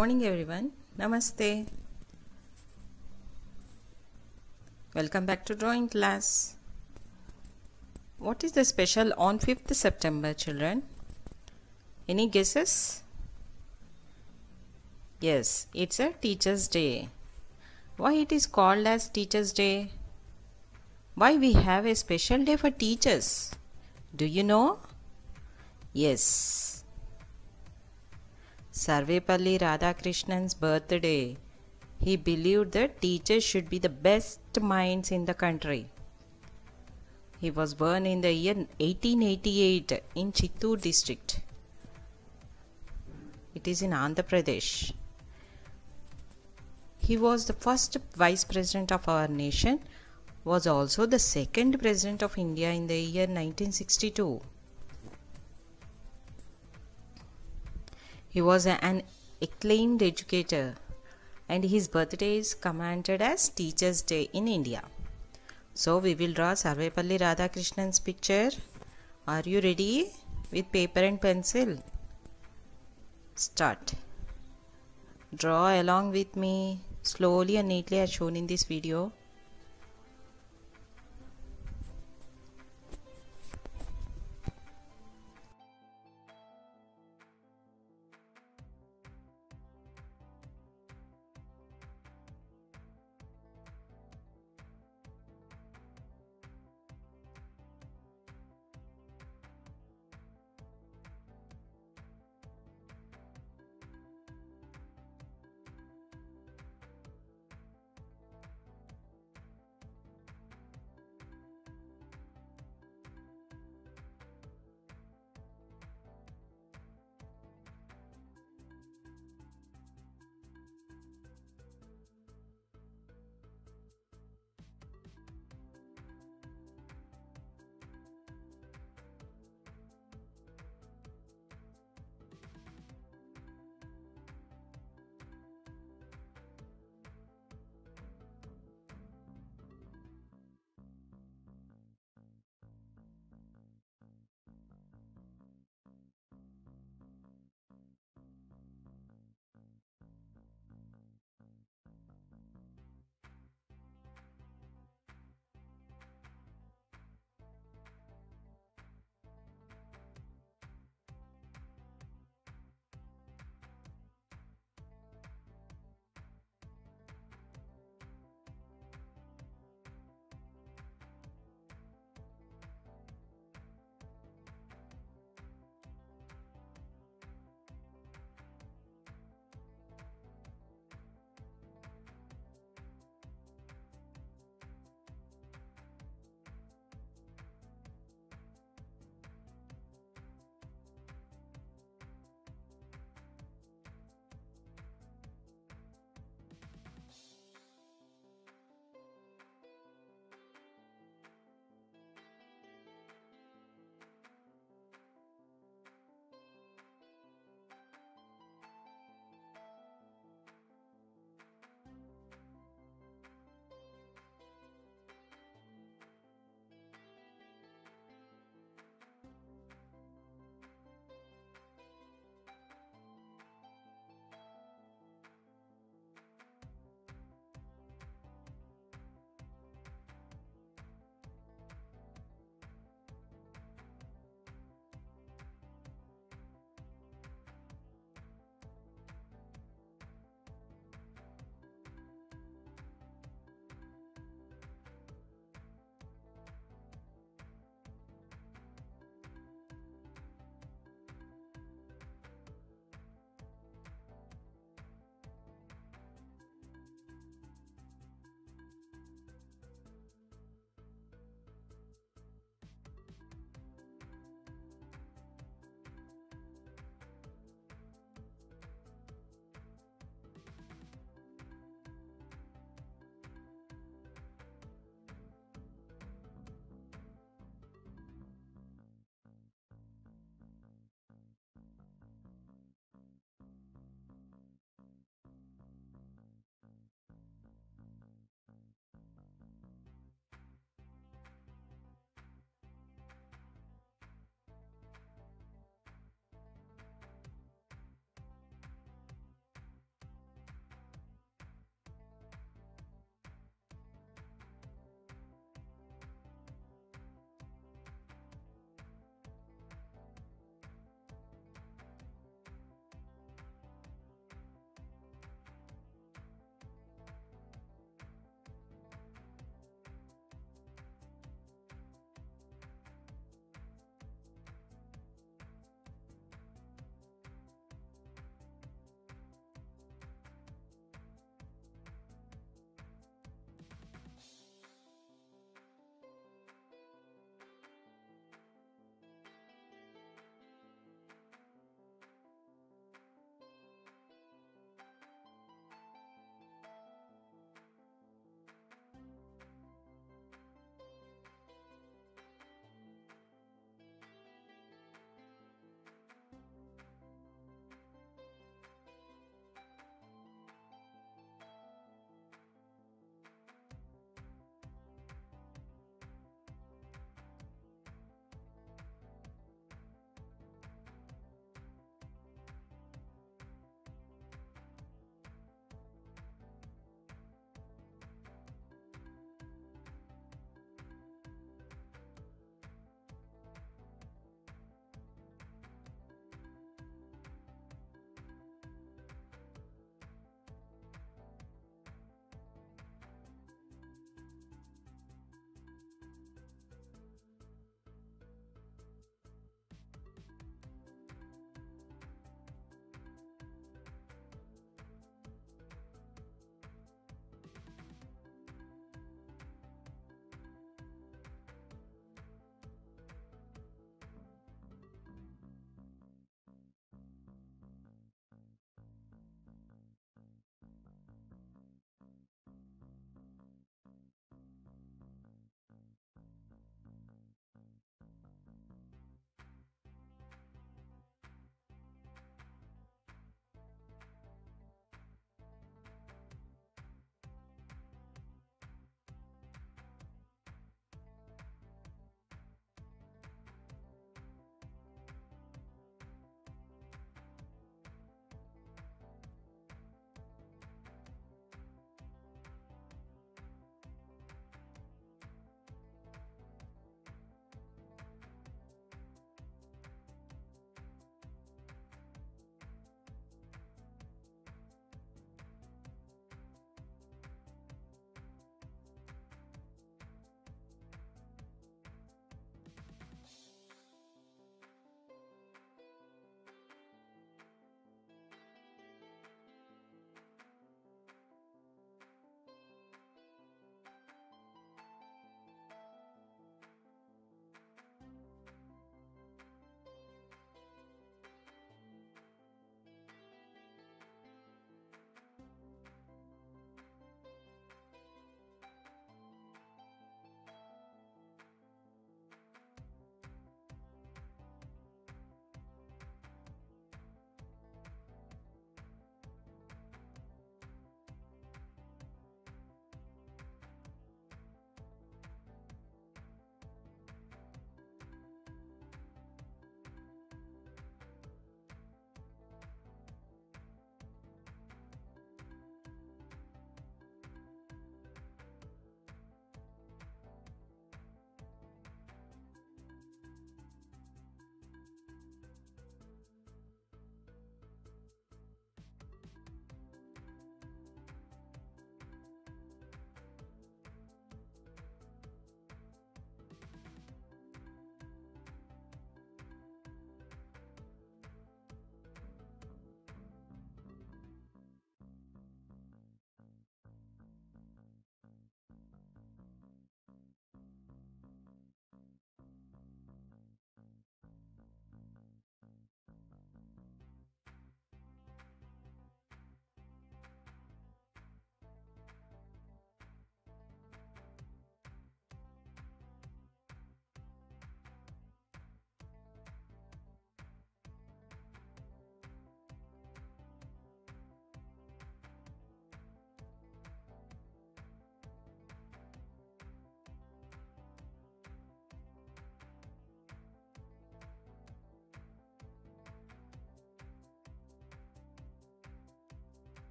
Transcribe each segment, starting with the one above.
Morning everyone. Namaste. Welcome back to drawing class. What is the special on 5th September, children? Any guesses? Yes, it's a Teacher's Day. Why it is called as Teacher's Day? Why we have a special day for teachers? Do you know? Yes. Sarvepalli Radhakrishnan's birthday. He believed that teachers should be the best minds in the country. He was born in the year 1888 in Chittoor district. It is in Andhra Pradesh. He was the first vice president of our nation, was also the second president of India in the year 1962. He was an acclaimed educator, and his birthday is commanded as Teacher's Day in India. So we will draw Sarvepalli Radhakrishnan's picture. Are you ready? With paper and pencil. Start. Draw along with me, slowly and neatly as shown in this video.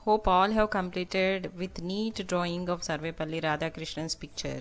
Hope all have completed with neat drawing of Sarvepalli Radhakrishnan's picture.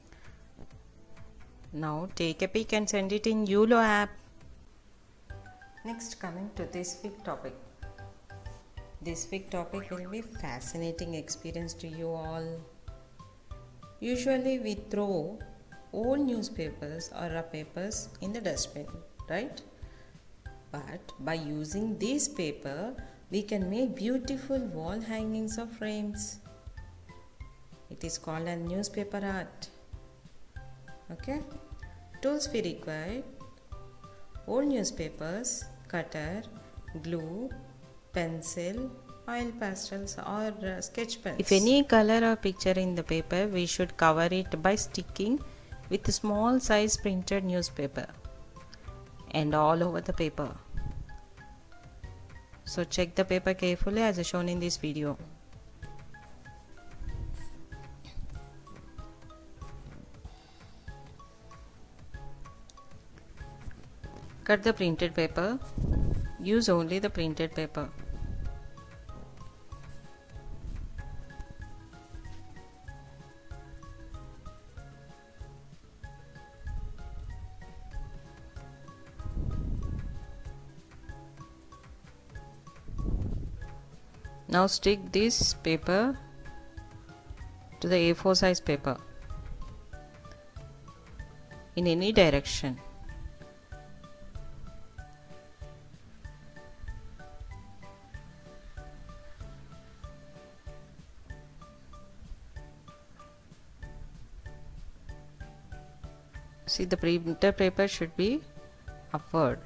Now take a pic and send it in YOLO app. Next, coming to this week topic. This week topic will be fascinating experience to you all. Usually we throw old newspapers or rough papers in the dustbin, right? But by using this paper, we can make beautiful wall hangings or frames. It is called a newspaper art. Okay? Tools we require: old newspapers, cutter, glue, pencil, oil pastels or sketch pens. If any color or picture in the paper, we should cover it by sticking with small size printed newspaper and all over the paper. So check the paper carefully as shown in this video. Cut the printed paper. Use only the printed paper. Now stick this paper to the A4 size paper in any direction. See, the printer paper should be upward.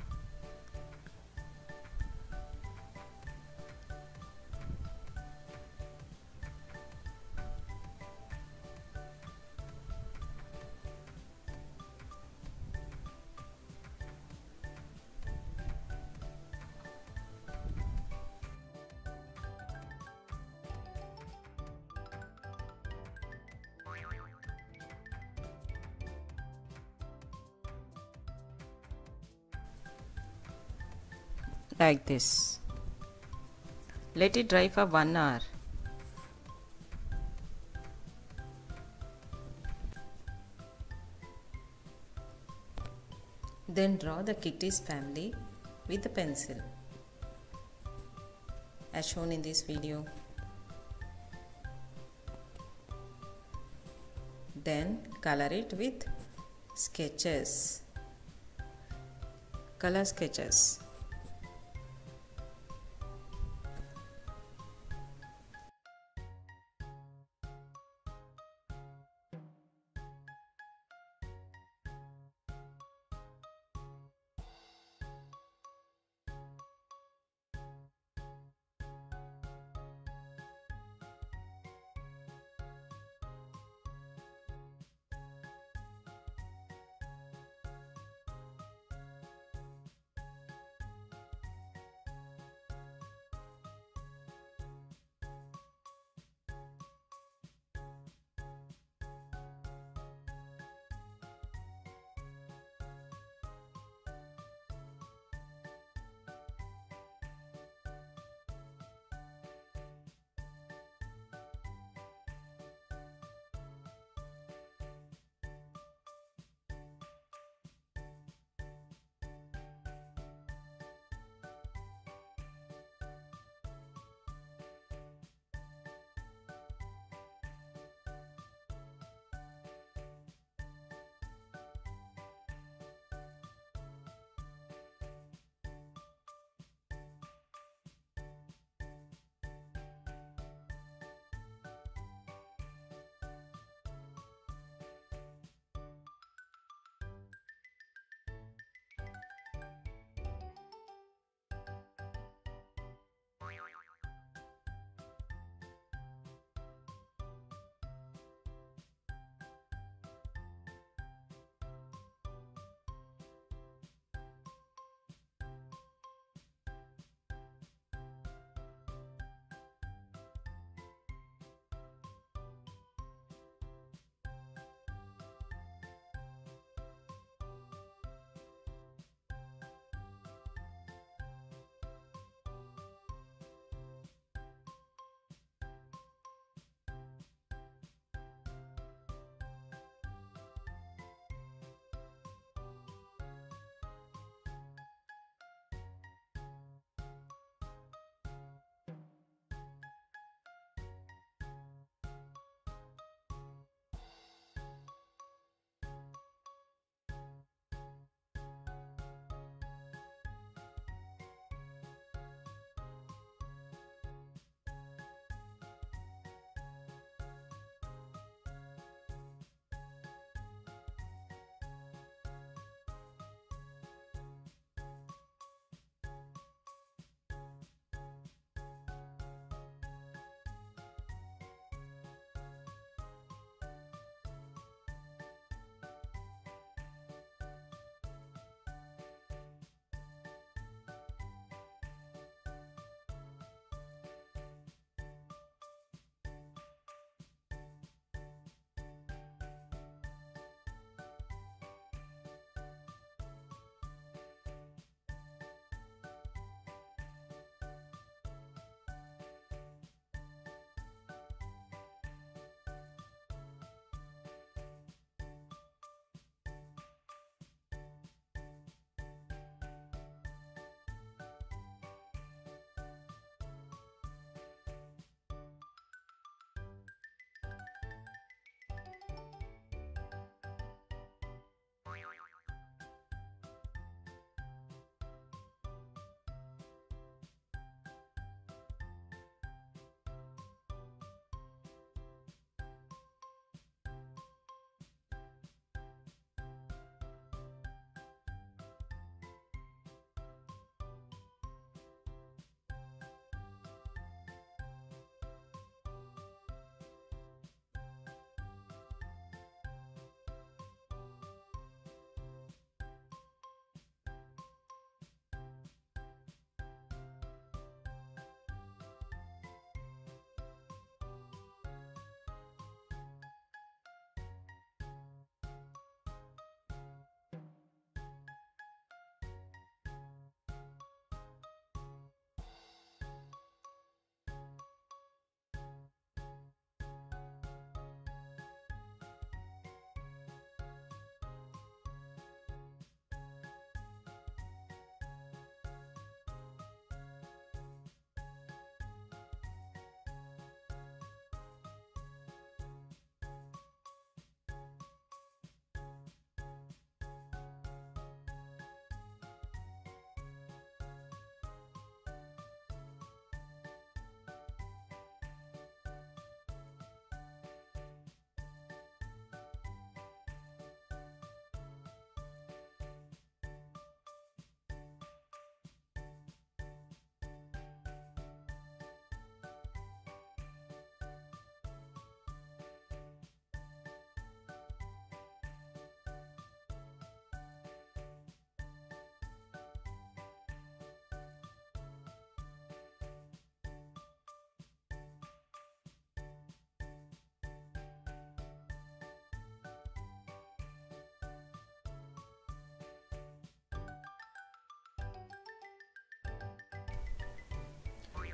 Like this. Let it dry for 1 hour. Then draw the kitty's family with the pencil as shown in this video. Then color it with sketches, color sketches.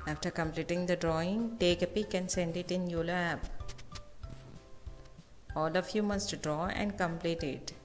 After completing the drawing, take a pic and send it in YOLO app. All of you must draw and complete it.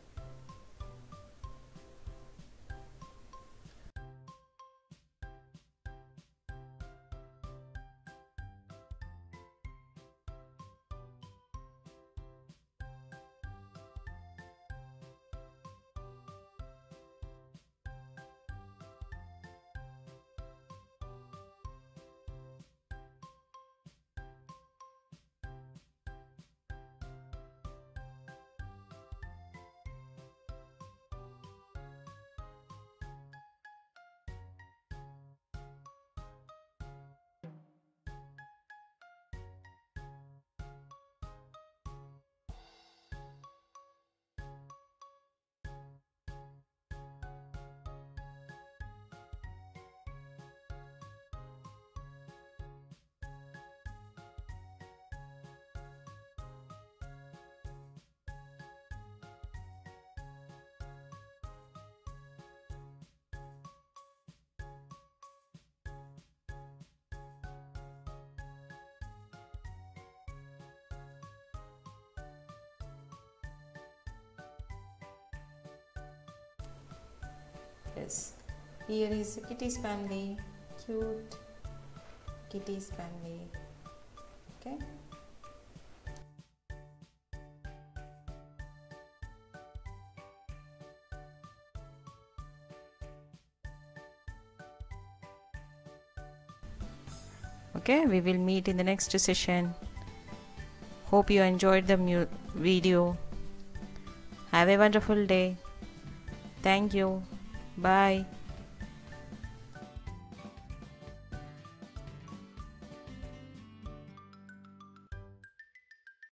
Yes, here is Kitty's family, cute Kitty's family. Okay. Okay, we will meet in the next session. Hope you enjoyed the video. Have a wonderful day. Thank you. Bye.